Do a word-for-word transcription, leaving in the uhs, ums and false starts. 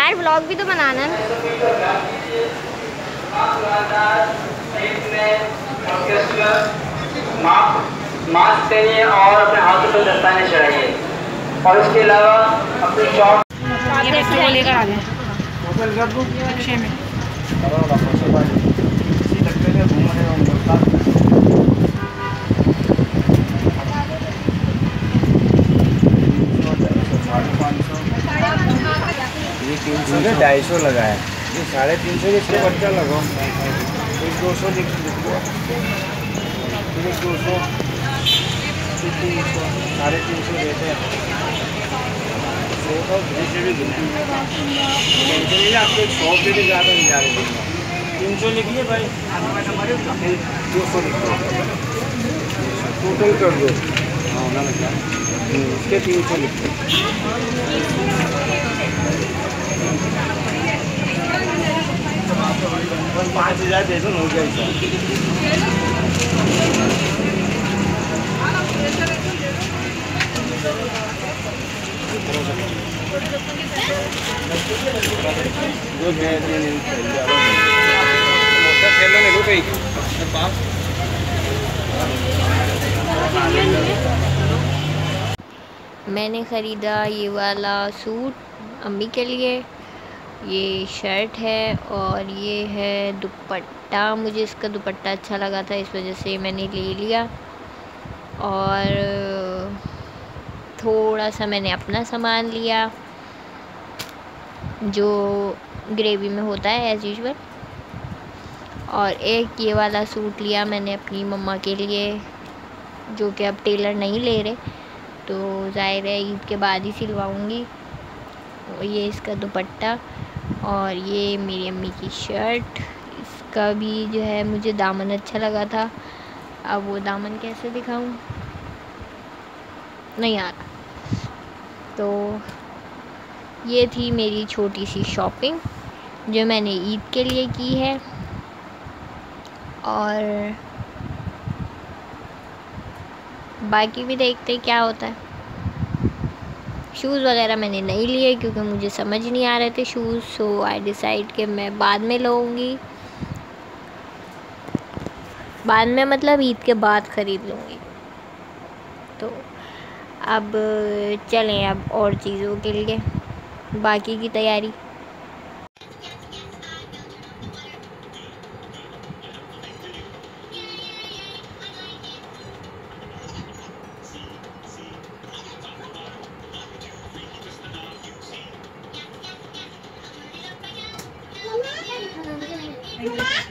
यार व्लॉग भी तो बनाना है। मास्क पहनिए और अपने हाथों पर दस्ताने चढ़ाइए और उसके अलावा अपने शॉप लेकर आ गए ये तीन सौ से ढाई सौ लगा है, ये साढ़े तीन सौ इसके बच्चा लगाओ, एक दो सौ लिख लो, एक दो सौ तीन सौ साढ़े तीन सौ देते हैं। आपको एक सौ पे भी ज़्यादा नहीं जा रहे, तीन सौ लिखिए भाई, दो सौ लिख दो, टोटल कर दो। हाँ उन्होंने क्या इसके तीन सौ लिख दो। पाँच हज़ार दे दो, हो गया मैंने ख़रीदा ये वाला सूट अम्मी के लिए, ये शर्ट है और ये है दुपट्टा। मुझे इसका दुपट्टा अच्छा लगा था, इस वजह से मैंने ले लिया। और थोड़ा सा मैंने अपना सामान लिया जो ग्रेवी में होता है एज़ यूजुअल। और एक ये वाला सूट लिया मैंने अपनी मम्मा के लिए, जो कि अब टेलर नहीं ले रहे, तो ज़ाहिर है ईद के बाद ही सिलवाऊँगी। ये इसका दुपट्टा और ये मेरी अम्मी की शर्ट, इसका भी जो है मुझे दामन अच्छा लगा था। अब वो दामन कैसे दिखाऊं, नहीं आ रहा। तो ये थी मेरी छोटी सी शॉपिंग जो मैंने ईद के लिए की है। और बाकी भी देखते क्या होता है। शूज़ वगैरह मैंने नहीं लिए क्योंकि मुझे समझ नहीं आ रहे थे शूज़, सो आई डिसाइड कि मैं बाद में लूँगी, बाद में मतलब ईद के बाद ख़रीद लूँगी। तो अब चलें अब और चीज़ों के लिए बाकी की तैयारी। Thank you.